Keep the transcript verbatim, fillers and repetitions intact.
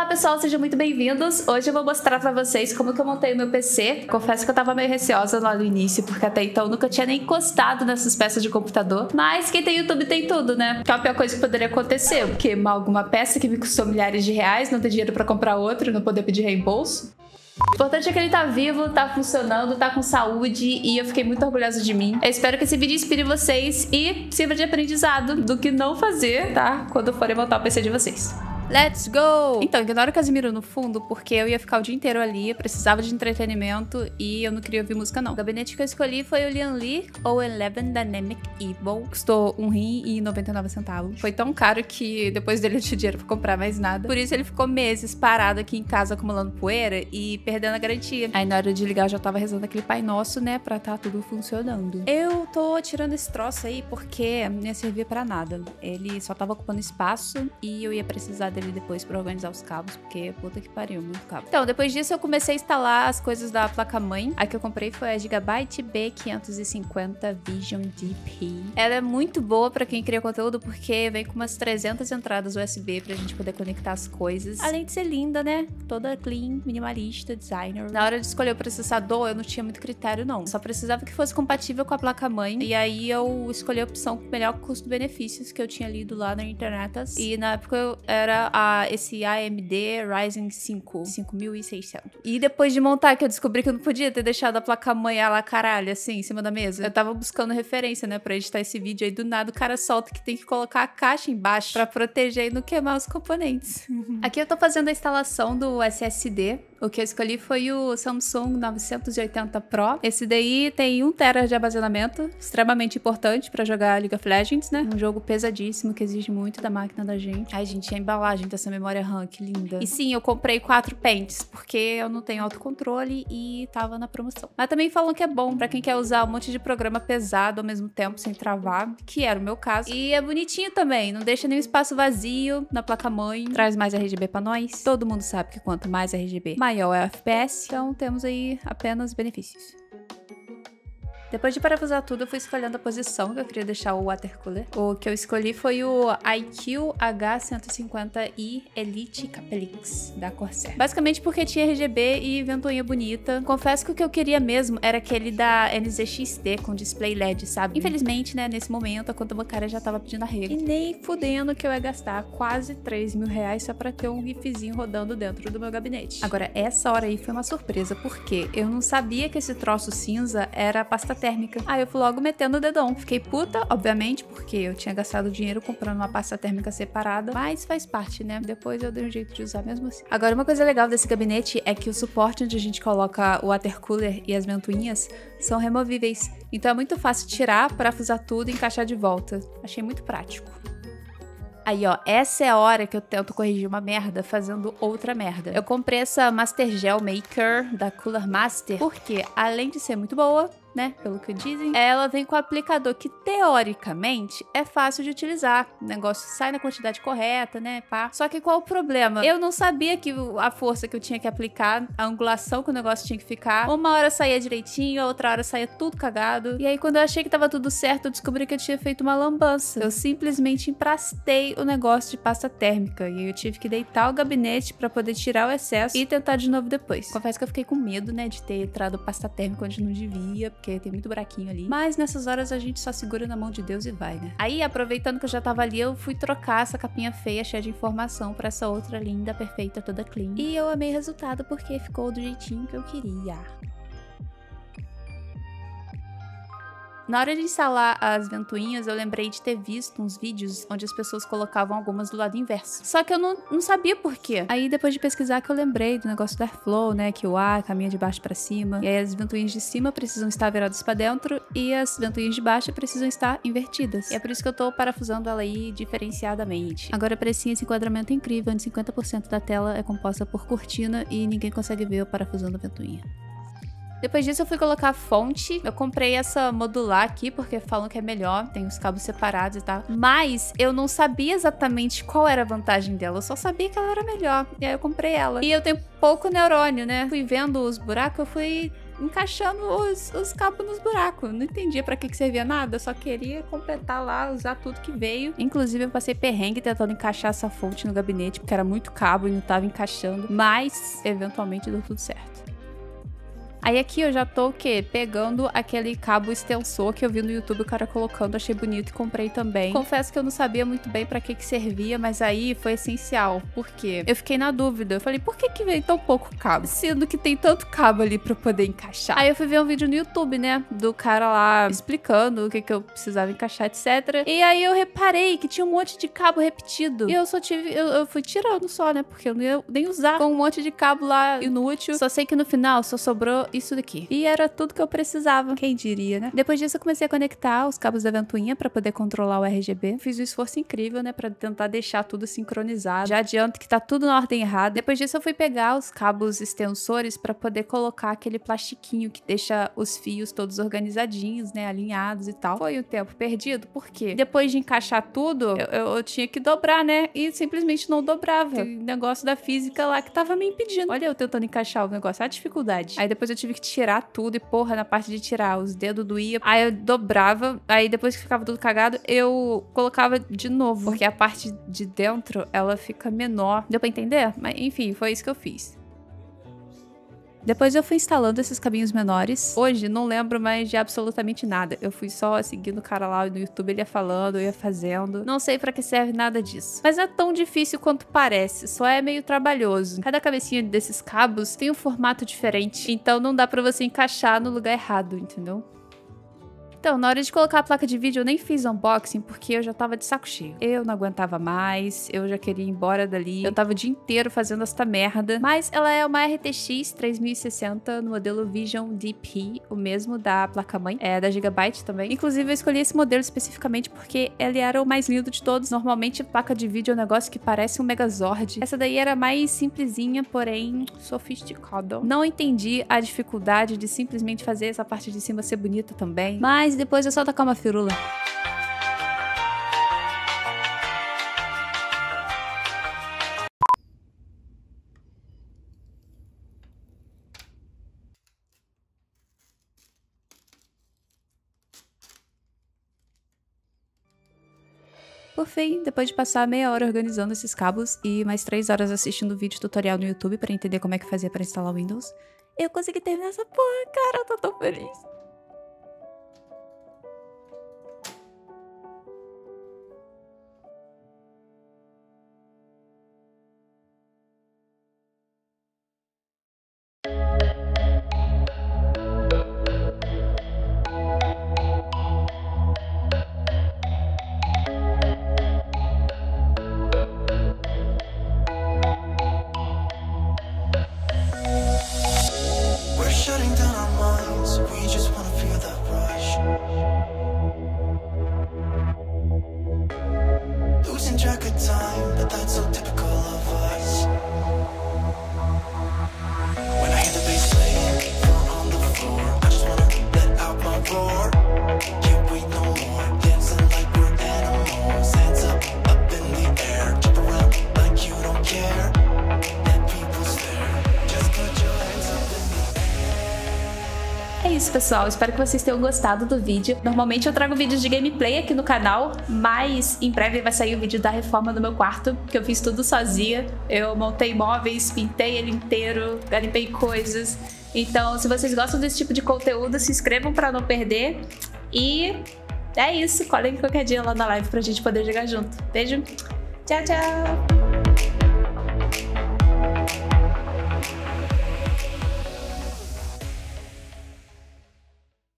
Olá pessoal, sejam muito bem-vindos. Hoje eu vou mostrar pra vocês como que eu montei o meu P C. Confesso que eu tava meio receosa lá no início, porque até então eu nunca tinha nem encostado nessas peças de computador. Mas quem tem YouTube tem tudo, né? Que é a pior coisa que poderia acontecer. Queimar alguma peça que me custou milhares de reais, não ter dinheiro pra comprar outra, não poder pedir reembolso. O importante é que ele tá vivo, tá funcionando, tá com saúde e eu fiquei muito orgulhosa de mim. Eu espero que esse vídeo inspire vocês e sirva de aprendizado do que não fazer, tá? Quando forem montar o P C de vocês. Let's go! Então, ignora o Casimiro no fundo, porque eu ia ficar o dia inteiro ali, eu precisava de entretenimento e eu não queria ouvir música não. O gabinete que eu escolhi foi o Lian Li ou Eleven Dynamic Evil. Custou um rim e noventa e nove centavos. Foi tão caro que depois dele eu tinha dinheiro pra comprar mais nada. Por isso ele ficou meses parado aqui em casa acumulando poeira e perdendo a garantia. Aí na hora de ligar eu já tava rezando aquele Pai Nosso, né, pra tá tudo funcionando. Eu tô tirando esse troço aí porque não ia servir pra nada. Ele só tava ocupando espaço e eu ia precisar dele depois pra organizar os cabos, porque puta que pariu, muito cabo. Então, depois disso eu comecei a instalar as coisas da placa-mãe. A que eu comprei foi a Gigabyte B quinhentos e cinquenta Vision D P. Ela é muito boa pra quem cria conteúdo, porque vem com umas trezentas entradas U S B pra gente poder conectar as coisas. Além de ser linda, né? Toda clean, minimalista, designer. Na hora de escolher o processador, eu não tinha muito critério, não. Só precisava que fosse compatível com a placa-mãe. E aí eu escolhi a opção com melhor custo-benefícios que eu tinha lido lá na internet. E na época eu era a esse A M D Ryzen cinco, cinco mil e seiscentos. E depois de montar, que eu descobri que eu não podia ter deixado a placa-mãe lá, caralho, assim, em cima da mesa. Eu tava buscando referência, né, pra editar esse vídeo, aí do nada o cara solta que tem que colocar a caixa embaixo pra proteger e não queimar os componentes. Aqui eu tô fazendo a instalação do S S D. O que eu escolhi foi o Samsung novecentos e oitenta Pro. Esse daí tem um tera de armazenamento, extremamente importante pra jogar League of Legends, né? Um jogo pesadíssimo que exige muito da máquina da gente. Ai, gente, a embalagem dessa memória RAM, que linda. E sim, eu comprei quatro pentes, porque eu não tenho autocontrole e tava na promoção. Mas também falam que é bom pra quem quer usar um monte de programa pesado ao mesmo tempo, sem travar, que era o meu caso. E é bonitinho também, não deixa nenhum espaço vazio na placa-mãe. Traz mais R G B pra nós. Todo mundo sabe que quanto mais R G B, maior é o F P S, então temos aí apenas benefícios. Depois de parafusar tudo, eu fui escolhendo a posição que eu queria deixar o water cooler. O que eu escolhi foi o I Q H cento e cinquenta i Elite Capelix, da Corsair. Basicamente porque tinha R G B e ventoinha bonita. Confesso que o que eu queria mesmo era aquele da N Z X T com display L E D, sabe? Infelizmente, né, nesse momento, a conta bancária já tava pedindo arrego. E nem fudendo que eu ia gastar quase três mil reais só pra ter um gifzinho rodando dentro do meu gabinete. Agora, essa hora aí foi uma surpresa, porque eu não sabia que esse troço cinza era pasta térmica. Aí eu fui logo metendo o dedão. Fiquei puta, obviamente, porque eu tinha gastado dinheiro comprando uma pasta térmica separada, mas faz parte, né? Depois eu dei um jeito de usar mesmo assim. Agora, uma coisa legal desse gabinete é que o suporte onde a gente coloca o water cooler e as ventoinhas são removíveis. Então é muito fácil tirar, parafusar tudo e encaixar de volta. Achei muito prático. Aí, ó, essa é a hora que eu tento corrigir uma merda fazendo outra merda. Eu comprei essa Master Gel Maker da Cooler Master, porque além de ser muito boa, né, pelo que dizem, ela vem com o aplicador que, teoricamente, é fácil de utilizar. O negócio sai na quantidade correta, né, pá. Só que qual o problema? Eu não sabia que a força que eu tinha que aplicar, a angulação que o negócio tinha que ficar, uma hora saía direitinho, a outra hora saía tudo cagado. E aí, quando eu achei que tava tudo certo, eu descobri que eu tinha feito uma lambança. Eu simplesmente emprastei o negócio de pasta térmica. E aí eu tive que deitar o gabinete pra poder tirar o excesso e tentar de novo depois. Confesso que eu fiquei com medo, né, de ter entrado pasta térmica onde não devia, porque tem muito buraquinho ali. Mas nessas horas a gente só segura na mão de Deus e vai, né? Aí, aproveitando que eu já tava ali, eu fui trocar essa capinha feia, cheia de informação, pra essa outra linda, perfeita, toda clean. E eu amei o resultado porque ficou do jeitinho que eu queria. Na hora de instalar as ventoinhas, eu lembrei de ter visto uns vídeos onde as pessoas colocavam algumas do lado inverso. Só que eu não, não sabia por quê. Aí, depois de pesquisar, que eu lembrei do negócio do airflow, né? Que o ar caminha de baixo pra cima. E aí, as ventoinhas de cima precisam estar viradas pra dentro e as ventoinhas de baixo precisam estar invertidas. E é por isso que eu tô parafusando ela aí diferenciadamente. Agora, pra esse enquadramento incrível, onde cinquenta por cento da tela é composta por cortina e ninguém consegue ver eu parafusando a ventoinha. Depois disso eu fui colocar a fonte. Eu comprei essa modular aqui porque falam que é melhor, tem os cabos separados e tal. Mas eu não sabia exatamente qual era a vantagem dela, eu só sabia que ela era melhor. E aí eu comprei ela. E eu tenho pouco neurônio, né? Fui vendo os buracos, eu fui encaixando os, os cabos nos buracos. Não entendia pra que que servia nada, eu só queria completar lá, usar tudo que veio. Inclusive eu passei perrengue tentando encaixar essa fonte no gabinete, porque era muito cabo e não tava encaixando, mas eventualmente deu tudo certo. Aí aqui eu já tô o quê? Pegando aquele cabo extensor que eu vi no YouTube o cara colocando, achei bonito e comprei também. Confesso que eu não sabia muito bem pra que que servia, mas aí foi essencial. Por quê? Eu fiquei na dúvida. Eu falei, por que que veio tão pouco cabo? Sendo que tem tanto cabo ali pra poder encaixar. Aí eu fui ver um vídeo no YouTube, né? Do cara lá explicando o que que eu precisava encaixar, etcétera. E aí eu reparei que tinha um monte de cabo repetido. E eu só tive... Eu, eu fui tirando só, né? Porque eu não ia nem usar com um monte de cabo lá inútil. Só sei que no final só sobrou isso daqui. E era tudo que eu precisava, quem diria, né? Depois disso eu comecei a conectar os cabos da ventoinha pra poder controlar o R G B. Fiz um esforço incrível, né, pra tentar deixar tudo sincronizado. Já adianto que tá tudo na ordem errada. Depois disso eu fui pegar os cabos extensores pra poder colocar aquele plastiquinho que deixa os fios todos organizadinhos, né, alinhados e tal. Foi um tempo perdido, por quê? Depois de encaixar tudo, eu, eu, eu tinha que dobrar, né, e simplesmente não dobrava. O negócio da física lá que tava me impedindo. Olha eu tentando encaixar o negócio, a dificuldade. Aí depois eu tive que tirar tudo e, porra, na parte de tirar, os dedos doía. Aí eu dobrava, aí depois que ficava tudo cagado, eu colocava de novo, porque a parte de dentro, ela fica menor. Deu pra entender? Mas, enfim, foi isso que eu fiz. Depois eu fui instalando esses cabinhos menores. Hoje, não lembro mais de absolutamente nada. Eu fui só seguindo o cara lá no YouTube, ele ia falando, eu ia fazendo. Não sei pra que serve nada disso. Mas não é tão difícil quanto parece, só é meio trabalhoso. Cada cabecinha desses cabos tem um formato diferente, então não dá pra você encaixar no lugar errado, entendeu? Então, na hora de colocar a placa de vídeo, eu nem fiz unboxing, porque eu já tava de saco cheio. Eu não aguentava mais, eu já queria ir embora dali. Eu tava o dia inteiro fazendo esta merda. Mas ela é uma R T X três mil e sessenta no modelo Vision D P, o mesmo da placa-mãe, é da Gigabyte também. Inclusive, eu escolhi esse modelo especificamente porque ele era o mais lindo de todos. Normalmente, placa de vídeo é um negócio que parece um Megazord. Essa daí era mais simplesinha, porém sofisticada. Não entendi a dificuldade de simplesmente fazer essa parte de cima ser bonita também, mas depois é só tacar uma firula. Por fim, depois de passar meia hora organizando esses cabos e mais três horas assistindo vídeo tutorial no YouTube pra entender como é que fazia pra instalar o Windows, eu consegui terminar essa porra, cara, eu tô tão feliz. Shutting down our minds, we just wanna feel that rush. Losing track of time, but that's so typical of us. When I hear the bass play, we're on the floor, I just wanna let out my roar. Can't wait no more, dancing like we're animals. Hands up, up in the air, jump around like you don't care. Let people stare, just put your hands up in the air. É isso, pessoal. Espero que vocês tenham gostado do vídeo. Normalmente eu trago vídeos de gameplay aqui no canal, mas em breve vai sair o vídeo da reforma do meu quarto, que eu fiz tudo sozinha. Eu montei móveis, pintei ele inteiro, garimpei coisas. Então, se vocês gostam desse tipo de conteúdo, se inscrevam pra não perder. E é isso. Colhem qualquer dia lá na live pra gente poder jogar junto. Beijo. Tchau, tchau.